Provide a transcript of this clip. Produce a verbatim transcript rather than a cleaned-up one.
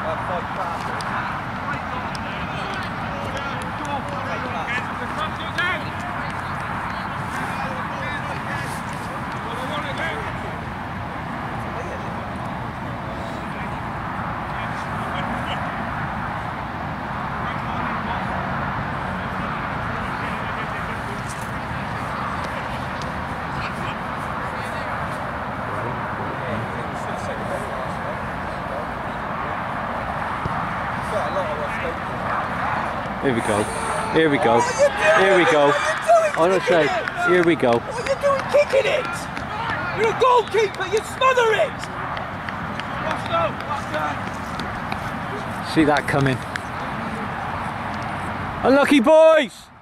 Here we go. Here we go. Here we go. Honestly, here we go. What are you doing kicking it? You're a goalkeeper, you smother it! Let's go, let's go. See that coming. Unlucky boys!